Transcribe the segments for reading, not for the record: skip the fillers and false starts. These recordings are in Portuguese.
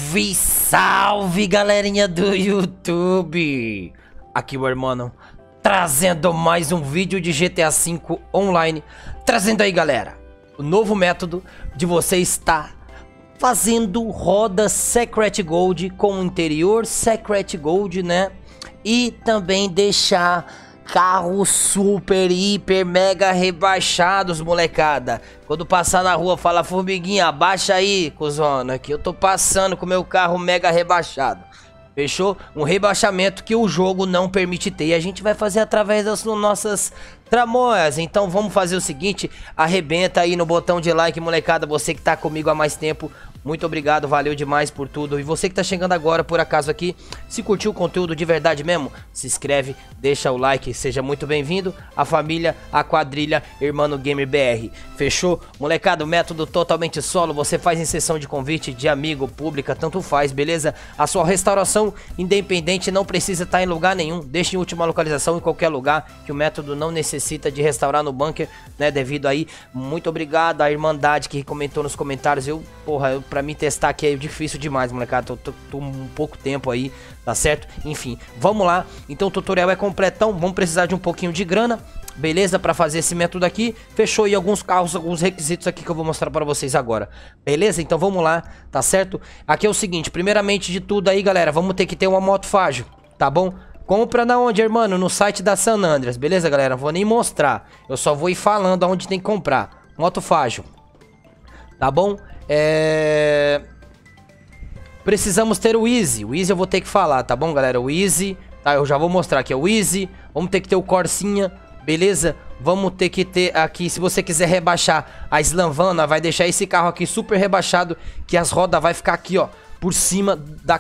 Salve, salve, galerinha do YouTube! Aqui o irmão trazendo mais um vídeo de GTA V Online. Trazendo aí, galera, o novo método de você estar fazendo roda Secret Gold com o interior Secret Gold, né? E também deixar carros super, hiper, mega rebaixados, molecada. Quando passar na rua, fala: formiguinha, abaixa aí, cuzona, que eu tô passando com meu carro mega rebaixado. Fechou? Um rebaixamento que o jogo não permite ter. E a gente vai fazer através das nossas tramóias. Então vamos fazer o seguinte: arrebenta aí no botão de like, molecada. Você que tá comigo há mais tempo, muito obrigado, valeu demais por tudo. E você que tá chegando agora, por acaso aqui, se curtiu o conteúdo de verdade mesmo, se inscreve, deixa o like, seja muito bem-vindo à família, à quadrilha Irmão Gamer BR. Fechou? Molecada, o método totalmente solo, você faz em sessão de convite, de amigo, pública, tanto faz, beleza? A sua restauração independente não precisa estar em lugar nenhum, deixe em última localização em qualquer lugar, que o método não necessita de restaurar no bunker, né, devido aí. Muito obrigado à Irmandade que comentou nos comentários. Pra mim testar aqui é difícil demais, molecada, tô um pouco tempo aí, tá certo? Enfim, vamos lá. Então o tutorial é completão, vamos precisar de um pouquinho de grana, beleza? Pra fazer esse método aqui, fechou? E alguns carros, alguns requisitos aqui que eu vou mostrar pra vocês agora, beleza? Então vamos lá, tá certo? Aqui é o seguinte, primeiramente de tudo aí, galera, vamos ter que ter uma moto Fágio, tá bom? Compra na onde, irmão? No site da San Andreas, beleza, galera? Não vou nem mostrar, eu só vou ir falando aonde tem que comprar. Moto Fágio, tá bom? Precisamos ter o Easy. O Easy eu vou ter que falar, tá bom, galera? O Easy, tá? Eu já vou mostrar aqui, o Easy. Vamos ter que ter o Corsinha, beleza? Vamos ter que ter aqui, se você quiser rebaixar a Slamvana, vai deixar esse carro aqui super rebaixado, que as rodas vai ficar aqui, ó, por cima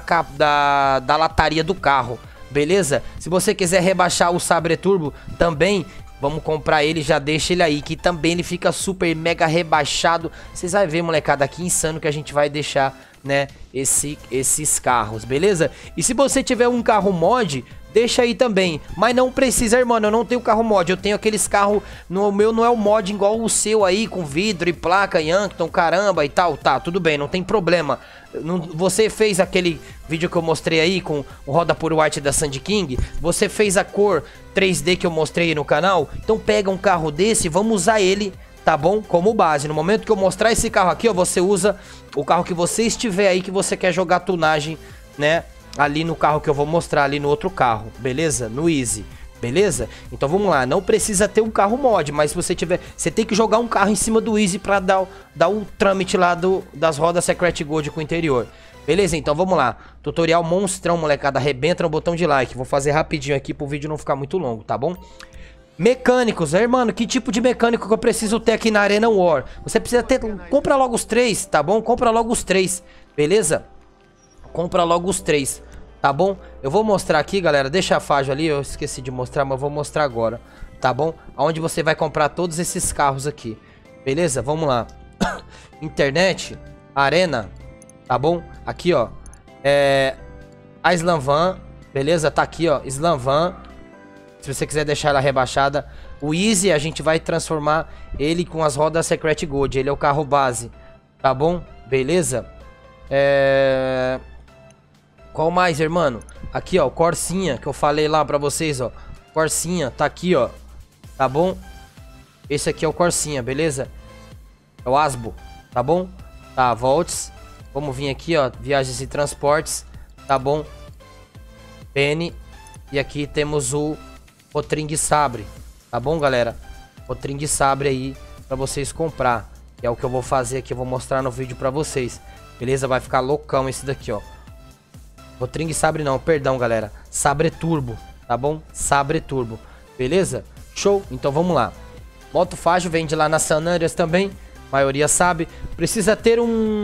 da lataria do carro, beleza? Se você quiser rebaixar o Sabre Turbo também, vamos comprar ele, já deixa ele aí, que também ele fica super mega rebaixado. Vocês vão ver, molecada, aqui insano que a gente vai deixar, né, esses carros, beleza? E se você tiver um carro mod, deixa aí também. Mas não precisa, irmão, eu não tenho carro mod. Eu tenho aqueles carros, o meu não é o mod igual o seu aí, com vidro e placa, Yankton, caramba e tal. Tá, tudo bem, não tem problema. Você fez aquele vídeo que eu mostrei aí com o roda por white da Sandy King, você fez a cor 3D que eu mostrei no canal, então pega um carro desse, vamos usar ele, tá bom? Como base. No momento que eu mostrar esse carro aqui, ó, você usa o carro que você estiver aí, que você quer jogar tunagem, né, ali no carro que eu vou mostrar ali no outro carro, beleza? No Easy, beleza? Então vamos lá, não precisa ter um carro mod, mas se você tiver, você tem que jogar um carro em cima do Easy pra dar o trâmite lá das rodas Secret Gold com o interior. Beleza? Então vamos lá. Tutorial monstrão, molecada. Arrebenta no botão de like. Vou fazer rapidinho aqui pro vídeo não ficar muito longo, tá bom? Mecânicos, mano, que tipo de mecânico que eu preciso ter aqui na Arena War? Você precisa ter, compra logo os 3, tá bom? Compra logo os 3, beleza? Compra logo os 3, tá bom? Eu vou mostrar aqui, galera, deixa a Fágio ali, eu esqueci de mostrar, mas eu vou mostrar agora, tá bom? Aonde você vai comprar todos esses carros aqui, beleza? Vamos lá. Internet, Arena, tá bom? Aqui, ó, a Slamvan, beleza? Tá aqui, ó, Slamvan. Se você quiser deixar ela rebaixada. O Easy a gente vai transformar ele com as rodas Secret Gold. Ele é o carro base, tá bom? Beleza? Qual mais, irmão? Aqui, ó, o Corsinha, que eu falei lá pra vocês, ó. Corsinha, tá aqui, ó. Tá bom? Esse aqui é o Corsinha, beleza? É o Asbo, tá bom? Tá, Volts. Vamos vir aqui, ó, viagens e transportes, tá bom? Penny. E aqui temos o Rotring Sabre, tá bom, galera? Rotring Sabre aí pra vocês comprar, que é o que eu vou fazer aqui, eu vou mostrar no vídeo pra vocês, beleza? Vai ficar loucão esse daqui, ó. Rotring Sabre não, perdão, galera. Sabre Turbo, tá bom? Sabre Turbo, beleza? Show? Então vamos lá. Moto Fágio vende lá na San Andreas também, a maioria sabe. Precisa ter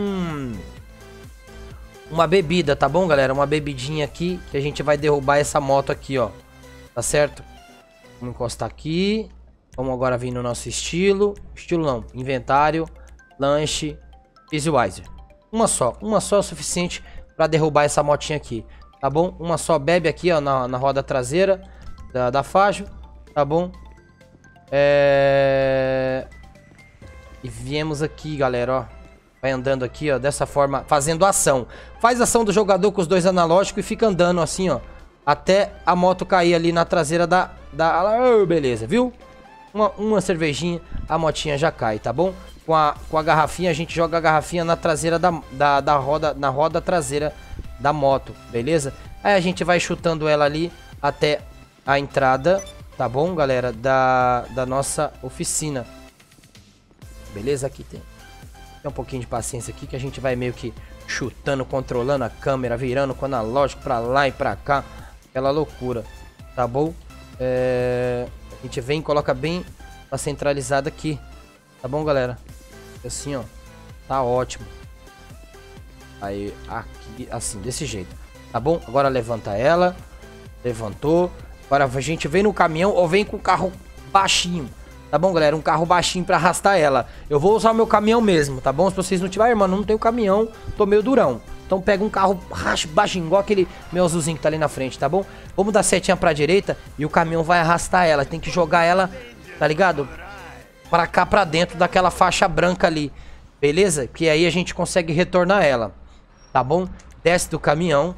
uma bebida, tá bom, galera? Uma bebidinha aqui, que a gente vai derrubar essa moto aqui, ó. Tá certo? Vamos encostar aqui. Vamos agora vir no nosso estilo. Estilo não, inventário, lanche, Easywiser. Uma só é o suficiente pra derrubar essa motinha aqui, tá bom? Uma só, bebe aqui, ó, na roda traseira da Fágio, tá bom? E viemos aqui, galera, ó. Vai andando aqui, ó, dessa forma, fazendo ação. Faz ação do jogador com os dois analógicos e fica andando assim, ó, até a moto cair ali na traseira da... Oh, beleza, viu? Uma cervejinha, a motinha já cai, tá bom? Com a garrafinha, a gente joga a garrafinha na traseira da roda, na roda traseira da moto, beleza? Aí a gente vai chutando ela ali até a entrada, tá bom, galera? Da nossa oficina. Beleza? Aqui tem um pouquinho de paciência aqui que a gente vai meio que chutando, controlando a câmera, virando com o analógico pra lá e pra cá. Aquela loucura, tá bom? A gente vem e coloca bem a centralizada aqui, tá bom, galera? Assim, ó, tá ótimo. Aí, aqui, assim, desse jeito, tá bom? Agora levanta ela. Levantou. Agora a gente vem no caminhão ou vem com o carro baixinho, tá bom, galera? Um carro baixinho pra arrastar ela. Eu vou usar o meu caminhão mesmo, tá bom? Se vocês não tiverem, mano, não tem o caminhão, tô meio durão. Então pega um carro baixinho, igual aquele meu azulzinho que tá ali na frente, tá bom? Vamos dar setinha pra direita e o caminhão vai arrastar ela. Tem que jogar ela, tá ligado? Pra cá, pra dentro daquela faixa branca ali, beleza? Que aí a gente consegue retornar ela, tá bom? Desce do caminhão.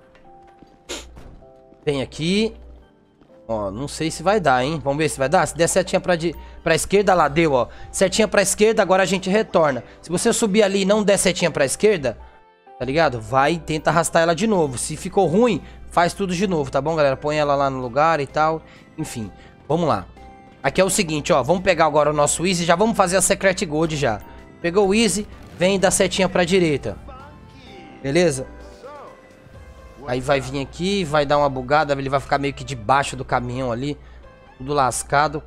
Vem aqui. Ó, não sei se vai dar, hein? Vamos ver se vai dar. Se der setinha pra esquerda, lá deu, ó. Setinha pra esquerda, agora a gente retorna. Se você subir ali e não der setinha pra esquerda, tá ligado? Vai e tenta arrastar ela de novo. Se ficou ruim, faz tudo de novo, tá bom, galera? Põe ela lá no lugar e tal. Enfim, vamos lá. Aqui é o seguinte, ó. Vamos pegar agora o nosso Easy. Já vamos fazer a Secret Gold já. Pegou o Easy, vem dar setinha pra direita. Beleza? Aí vai vir aqui, vai dar uma bugada, ele vai ficar meio que debaixo do caminhão ali, tudo lascado.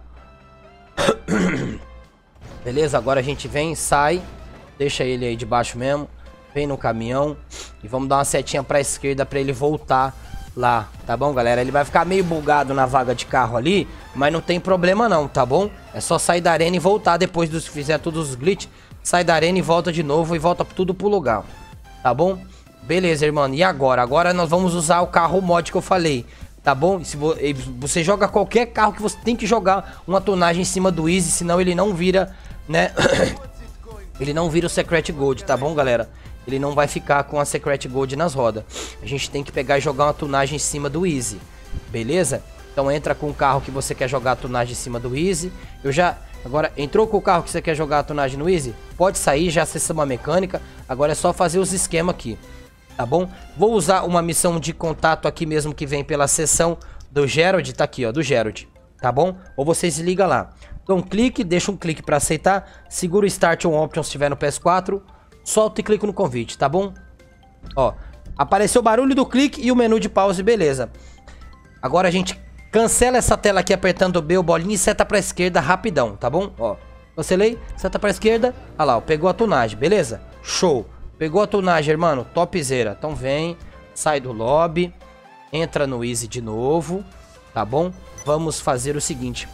Beleza, agora a gente vem, sai, deixa ele aí debaixo mesmo, vem no caminhão e vamos dar uma setinha pra esquerda pra ele voltar lá, tá bom, galera? Ele vai ficar meio bugado na vaga de carro ali, mas não tem problema não, tá bom? É só sair da arena e voltar depois de fizer todos os glitches, sai da arena e volta de novo e volta tudo pro lugar, tá bom? Beleza, irmão. E agora? Agora nós vamos usar o carro mod que eu falei, tá bom? Se você joga qualquer carro que você tem que jogar uma tonagem em cima do Easy, senão ele não vira, né? Ele não vira o Secret Gold, tá bom, galera? Ele não vai ficar com a Secret Gold nas rodas. A gente tem que pegar e jogar uma tunagem em cima do Easy, beleza? Então entra com o carro que você quer jogar a tunagem em cima do Easy. Agora, entrou com o carro que você quer jogar a tunagem no Easy? Pode sair, já acessa uma mecânica. Agora é só fazer os esquemas aqui, tá bom? Vou usar uma missão de contato aqui mesmo que vem pela seção do Gerald, tá aqui, ó, do Gerald, tá bom? Ou vocês ligam lá. Dá um clique, deixa um clique pra aceitar, segura o Start on Option se estiver no PS4, solta e clica no convite, tá bom? Ó, apareceu o barulho do clique e o menu de pause, beleza. Agora a gente cancela essa tela aqui apertando o B, o bolinho e seta pra esquerda rapidão, tá bom? Ó, cancelei, seta pra esquerda, olha lá, ó, pegou a tunagem, beleza? Show! Pegou a tunagem, irmão, topzera. Então vem, sai do lobby, entra no Easy de novo, tá bom? Vamos fazer o seguinte.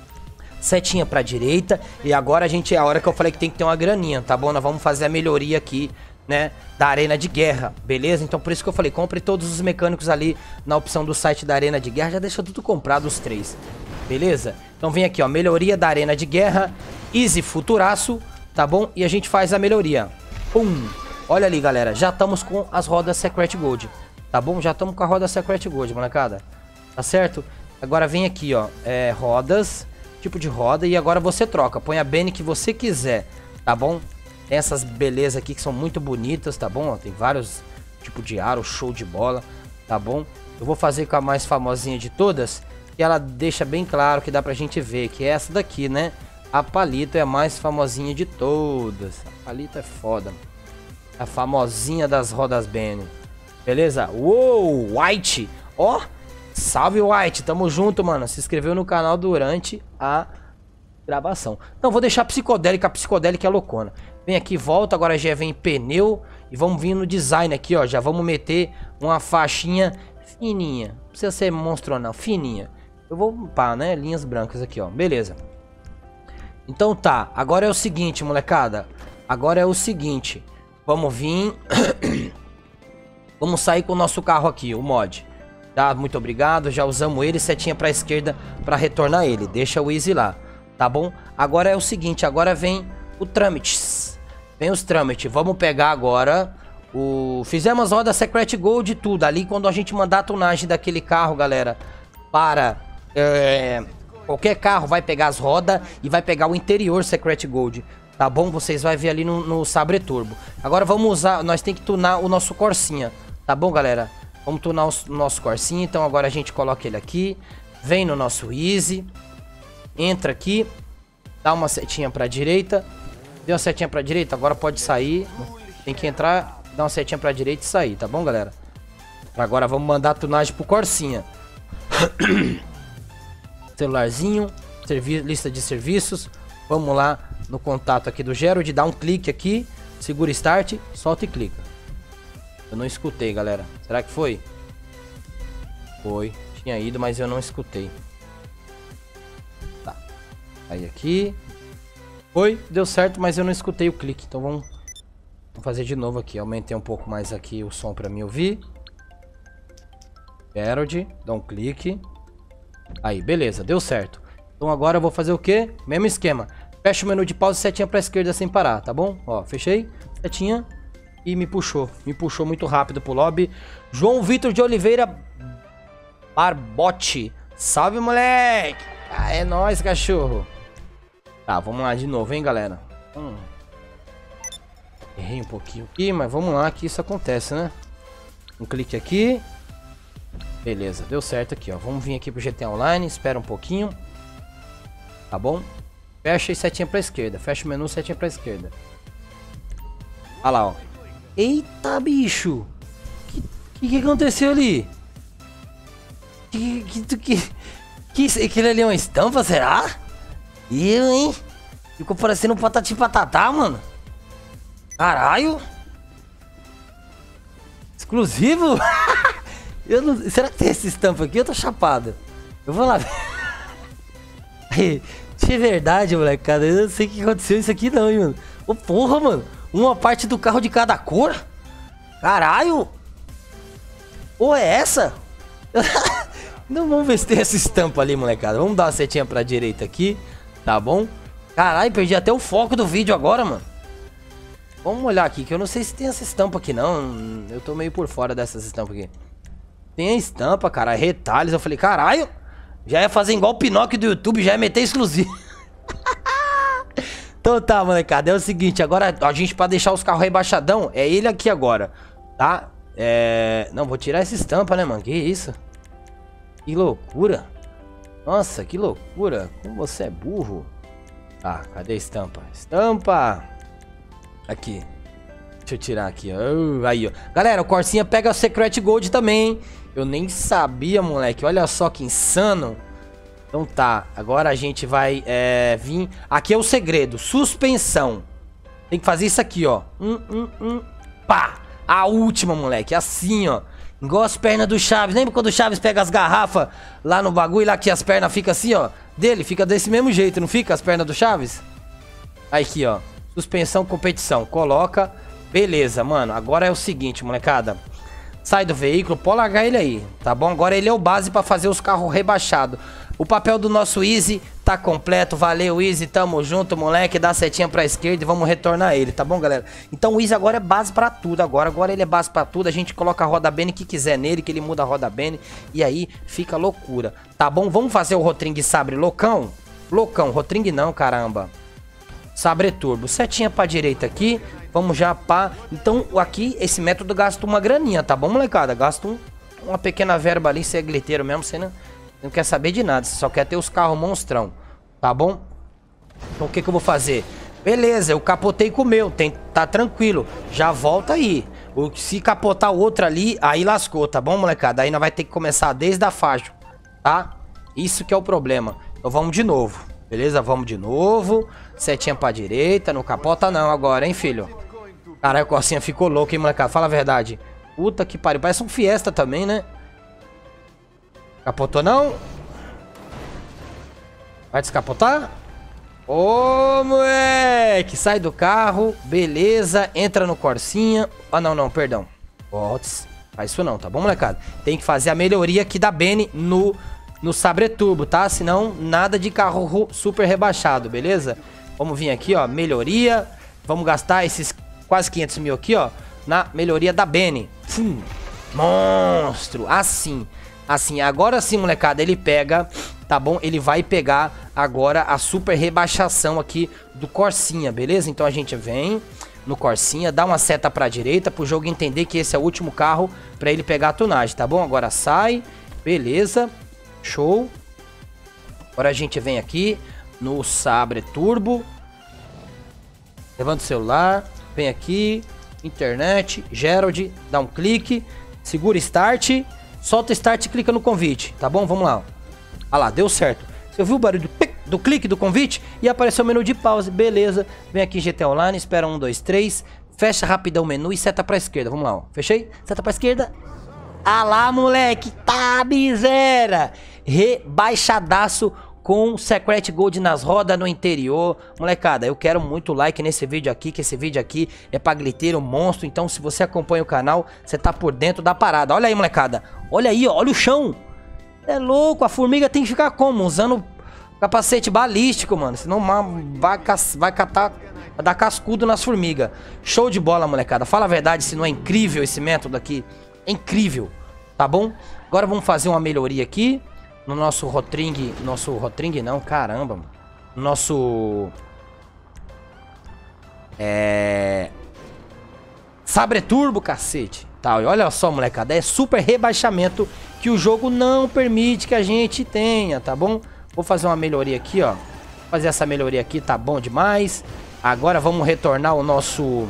Setinha pra direita. E agora é a hora que eu falei que tem que ter uma graninha, tá bom? Nós vamos fazer a melhoria aqui, né, da Arena de Guerra, beleza? Então por isso que eu falei, compre todos os mecânicos ali na opção do site da Arena de Guerra. Já deixa tudo comprado os três, beleza? Então vem aqui, ó, melhoria da Arena de Guerra, Easy Futuraço, tá bom? E a gente faz a melhoria. Pum! Olha ali, galera, já estamos com as rodas Secret Gold, tá bom? Já estamos com a roda Secret Gold, molecada, tá certo? Agora vem aqui, ó, rodas, tipo de roda, e agora você troca, põe a Bene que você quiser, tá bom? Tem essas belezas aqui que são muito bonitas, tá bom? Ó, tem vários tipos de aro, show de bola, tá bom? Eu vou fazer com a mais famosinha de todas, que ela deixa bem claro que dá pra gente ver, que é essa daqui, né? A Palito é a mais famosinha de todas, a Palito é foda, a famosinha das rodas Bene. Beleza? Uou, White. Ó, salve White, tamo junto, mano. Se inscreveu no canal durante a gravação. Não, vou deixar a psicodélica é loucona. Vem aqui, volta, agora já vem pneu. E vamos vir no design aqui, ó. Já vamos meter uma faixinha fininha. Não precisa ser monstro não, fininha. Eu vou pá, né, linhas brancas aqui, ó. Beleza. Então tá, agora é o seguinte, molecada. Agora é o seguinte. Vamos vir. Vamos sair com o nosso carro aqui, o mod. Tá, muito obrigado. Já usamos ele, setinha pra esquerda pra retornar ele. Deixa o Easy lá, tá bom? Agora é o seguinte, agora vem o trâmites. Vem os trâmites. Vamos pegar agora o... Fizemos roda Secret Gold e tudo. Ali quando a gente mandar a tunagem daquele carro, galera, para... qualquer carro vai pegar as rodas e vai pegar o interior Secret Gold. Tá bom? Vocês vão ver ali no Sabre Turbo. Agora vamos usar... Nós tem que tunar o nosso Corsinha. Tá bom, galera? Vamos tunar o nosso Corsinha. Então agora a gente coloca ele aqui. Vem no nosso Easy. Entra aqui. Dá uma setinha pra direita. Deu uma setinha pra direita. Agora pode sair. Tem que entrar, dar uma setinha pra direita e sair. Tá bom, galera? Agora vamos mandar a tunagem pro Corsinha. Celularzinho. Lista de serviços. Vamos lá no contato aqui do Gerald. Dá um clique aqui. Segura Start. Solta e clica. Eu não escutei, galera. Será que foi? Foi. Tinha ido, mas eu não escutei. Tá. Aí aqui. Foi. Deu certo, mas eu não escutei o clique. Então vamos fazer de novo aqui. Aumentei um pouco mais aqui o som pra mim ouvir. Gerald. Dá um clique. Aí, beleza. Deu certo. Então agora eu vou fazer o quê? Mesmo esquema. Fecha o menu de pausa e setinha pra esquerda sem parar, tá bom? Ó, fechei. Setinha. E me puxou. Me puxou muito rápido pro lobby. João Vitor de Oliveira Barbote. Salve, moleque! Ah, é nóis, cachorro. Tá, vamos lá de novo, hein, galera. Errei um pouquinho aqui, mas vamos lá que isso acontece, né? Um clique aqui. Beleza, deu certo aqui, ó. Vamos vir aqui pro GTA Online. Espera um pouquinho. Tá bom? Fecha e setinha pra esquerda. Fecha o menu, setinha pra esquerda. Olha lá, ó. Eita, bicho! Que aconteceu ali? Aquele ali é uma estampa, será? Hein? Ficou parecendo um patati patatá, mano. Caralho! Exclusivo? Eu não... Será que tem essa estampa aqui? Eu tô chapado. Eu vou lá ver. De verdade, molecada. Eu não sei o que aconteceu isso aqui não, hein, mano. Ô, porra, mano. Uma parte do carro de cada cor? Caralho! Ou é essa? Não, vamos ver se tem essa estampa ali, molecada. Vamos dar uma setinha pra direita aqui. Tá bom? Caralho, perdi até o foco do vídeo agora, mano. Vamos olhar aqui, que eu não sei se tem essa estampa aqui, não. Eu tô meio por fora dessas estampas aqui. Tem a estampa, cara. Retalhos. Eu falei, caralho. Já ia fazer igual o Pinóquio do YouTube. Já ia meter exclusivo. Então tá, molecada, é o seguinte, agora a gente pra deixar os carros rebaixadão, é ele aqui agora, tá? Não, vou tirar essa estampa, né, mano? Que isso? Que loucura. Nossa, que loucura. Como você é burro. Tá, cadê a estampa? Estampa. Aqui. Deixa eu tirar aqui, ó. Aí, ó. Galera, o Corsinha pega o Secret Gold também, hein? Eu nem sabia, moleque. Olha só que insano. Então tá, agora a gente vai vir... Aqui é o segredo, suspensão. Tem que fazer isso aqui, ó. Pá! A última, moleque, assim, ó. Igual as pernas do Chaves. Lembra quando o Chaves pega as garrafas lá no bagulho, lá que as pernas ficam assim, ó? Dele, fica desse mesmo jeito, não fica as pernas do Chaves? Aqui, ó. Suspensão, competição. Coloca. Beleza, mano. Agora é o seguinte, molecada. Sai do veículo, pode largar ele aí, tá bom? Agora ele é o base pra fazer os carros rebaixados. O papel do nosso Easy tá completo. Valeu, Easy. Tamo junto, moleque. Dá a setinha pra esquerda e vamos retornar ele, tá bom, galera? Então o Easy agora é base pra tudo. Agora ele é base pra tudo. A gente coloca a roda Bene que quiser nele, que ele muda a roda Bene. E aí fica loucura, tá bom? Vamos fazer o Rotring Sabre loucão? Loucão, Rotring não, caramba. Sabre Turbo. Setinha pra direita aqui. Vamos já pá. Então aqui esse método gasta uma graninha, tá bom, molecada? Gasta uma pequena verba ali. Você é gliteiro mesmo, você não quer saber de nada, você só quer ter os carros monstrão, tá bom? Então o que eu vou fazer? Beleza, eu capotei com o meu, tá tranquilo, já volta aí. Se capotar o outro ali, aí lascou, tá bom, molecada? Aí nós vai ter que começar desde a faixa, tá? Isso que é o problema. Então vamos de novo, beleza? Vamos de novo. Setinha pra direita, não capota não agora, hein, filho? Caralho, a Corsinha ficou louca, hein, molecada? Fala a verdade. Puta que pariu, parece um Fiesta também, né? Capotou não? Vai descapotar? Ô, moleque! Sai do carro, beleza. Entra no Corsinha. Ah, não, perdão. Putz, faz isso não, tá bom, molecada? Tem que fazer a melhoria aqui da Bene no Sabre Turbo, tá? Senão, nada de carro super rebaixado, beleza? Vamos vir aqui, ó, melhoria. vamos gastar esses quase 500 mil aqui, ó, na melhoria da Benny. Monstro, assim, agora sim, molecada, ele pega, tá bom? Ele vai pegar agora a super rebaixação aqui do Corsinha, beleza? Então a gente vem no Corsinha, dá uma seta pra direita pro jogo entender que esse é o último carro pra ele pegar a tunagem, tá bom? Agora sai, beleza, show. Agora a gente vem aqui no Sabre Turbo, levanta o celular, vem aqui, internet, Gerald, dá um clique, segura Start, solta Start e clica no convite, tá bom? Vamos lá. Ah lá, deu certo. Você ouviu o barulho do clique do convite? E apareceu o menu de pause, beleza. Vem aqui em GTA Online, espera 1, 2, 3. Fecha rapidão o menu e seta pra esquerda. Vamos lá, ó. Fechei? Seta pra esquerda. Ah lá, moleque. Tá, miséria. Rebaixadaço com Secret Gold nas rodas no interior. Molecada, eu quero muito like nesse vídeo aqui, que esse vídeo aqui é pra glitteiro monstro. Então, se você acompanha o canal, você tá por dentro da parada. Olha aí, molecada. Olha aí, ó. Olha o chão. É louco, a formiga tem que ficar como? Usando capacete balístico, mano. Senão vai catar, vai dar cascudo nas formigas. Show de bola, molecada. Fala a verdade, se não é incrível esse método aqui. É incrível, tá bom? Agora vamos fazer uma melhoria aqui no nosso Rotring. Nosso Rotring não, caramba, mano. Nosso... Sabre Turbo, cacete. Tá, e olha só, molecada, é super rebaixamento que o jogo não permite que a gente tenha, tá bom? Vou fazer uma melhoria aqui, ó. Fazer essa melhoria aqui, tá bom demais. Agora vamos retornar o nosso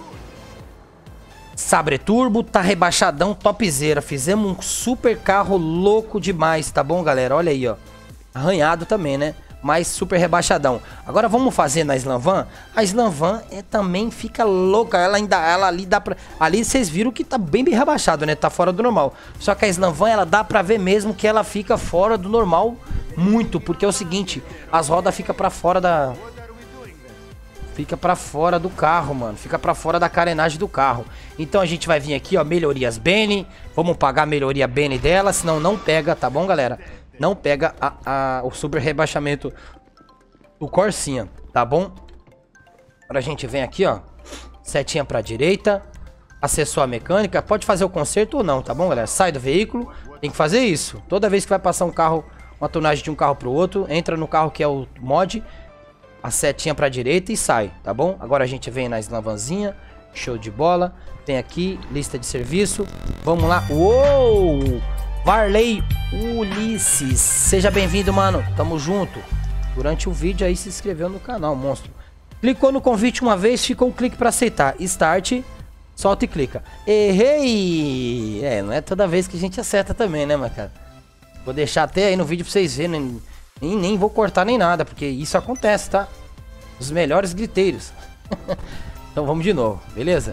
Sabre Turbo, tá rebaixadão, topzera. Fizemos um super carro louco demais, tá bom, galera? Olha aí, ó. Arranhado também, né? Mas super rebaixadão. Agora vamos fazer na Slam Van. A Slam Van também fica louca. Ela ali dá pra... Ali vocês viram que tá bem rebaixado, né? Tá fora do normal. Só que a Slam Van, ela dá pra ver mesmo que ela fica fora do normal muito. Porque é o seguinte, as rodas ficam pra fora da... Fica pra fora do carro, mano. Fica pra fora da carenagem do carro. Então a gente vai vir aqui, ó, melhorias Benny. Vamos pagar a melhoria Benny dela, senão não pega, tá bom, galera? Não pega o super rebaixamento do Corsinha, tá bom? Agora a gente vem aqui, ó. Setinha pra direita. Acessou a mecânica. Pode fazer o conserto ou não, tá bom, galera? Sai do veículo. Tem que fazer isso. Toda vez que vai passar um carro, uma tunagem de um carro pro outro, entra no carro que é o mod. A setinha pra direita e sai, tá bom? Agora a gente vem na Slam Vanzinha. Show de bola. Tem aqui, lista de serviço. Vamos lá. Uou! Varley Ulisses, seja bem-vindo, mano, tamo junto. Durante o vídeo aí se inscreveu no canal, monstro. Clicou no convite uma vez, ficou um clique pra aceitar. Start, solta e clica. Errei! Não é toda vez que a gente acerta também, né, meu cara? Vou deixar até aí no vídeo pra vocês verem, nem vou cortar nem nada, porque isso acontece, tá? Os melhores griteiros. Então vamos de novo, beleza?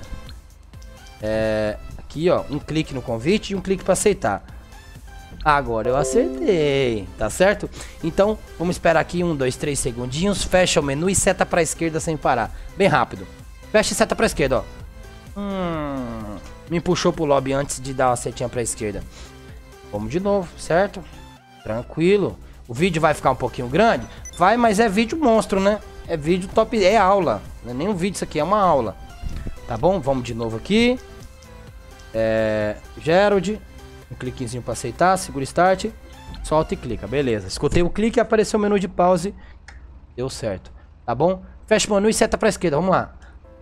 Aqui, ó, um clique no convite e um clique pra aceitar. Agora eu acertei, tá certo? Então, vamos esperar aqui 1, 2, 3 segundinhos. Fecha o menu e seta pra esquerda sem parar. Bem rápido. Fecha e seta pra esquerda, ó. Me puxou pro lobby antes de dar uma setinha pra esquerda. Vamos de novo, certo? Tranquilo. O vídeo vai ficar um pouquinho grande? Vai, mas é vídeo monstro, né? É vídeo top, é aula. Não é nem um vídeo, isso aqui é uma aula. Tá bom? Vamos de novo aqui. Gerald. Um cliquezinho para aceitar, segura Start, solta e clica, beleza. Escutei o clique e apareceu o menu de pause. Deu certo, tá bom? Fecha o menu e seta pra esquerda, vamos lá.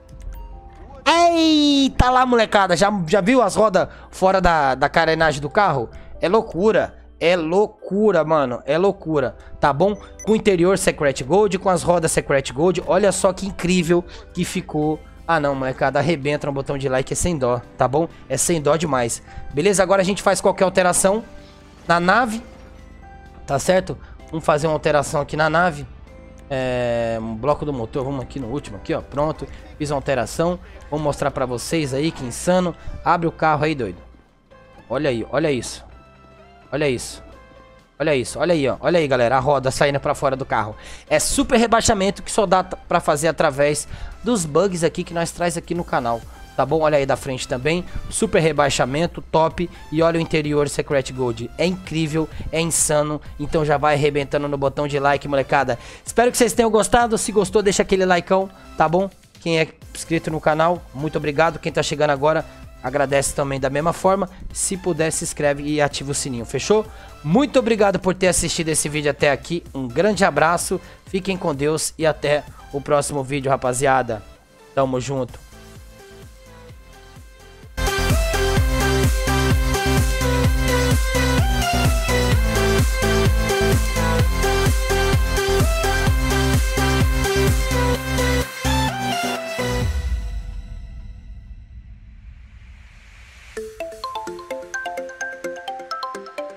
Eita lá, molecada, já viu as rodas fora da carenagem do carro? É loucura, mano, é loucura, tá bom? Com o interior Secret Gold, com as rodas Secret Gold, olha só que incrível que ficou. Ah não, molecada, arrebenta no botão de like, é sem dó, tá bom? É sem dó demais. Beleza? Agora a gente faz qualquer alteração na nave, tá certo? Vamos fazer uma alteração aqui na nave. Um bloco do motor, vamos aqui no último, aqui ó, pronto. Fiz uma alteração, vou mostrar pra vocês aí, que insano. Abre o carro aí, doido. Olha aí, olha isso. Olha isso. Olha isso, olha aí, ó. Olha aí, galera, a roda saindo pra fora do carro. É super rebaixamento que só dá pra fazer através dos bugs aqui que nós traz aqui no canal. Tá bom? Olha aí da frente também. Super rebaixamento, top. E olha o interior Secret Gold. É incrível, é insano. Então já vai arrebentando no botão de like, molecada. Espero que vocês tenham gostado. Se gostou, deixa aquele likeão, tá bom? Quem é inscrito no canal, muito obrigado. Quem tá chegando agora, agradece também da mesma forma. Se puder, se inscreve e ativa o sininho, fechou? Muito obrigado por ter assistido esse vídeo até aqui. Um grande abraço, fiquem com Deus e até o próximo vídeo, rapaziada. Tamo junto.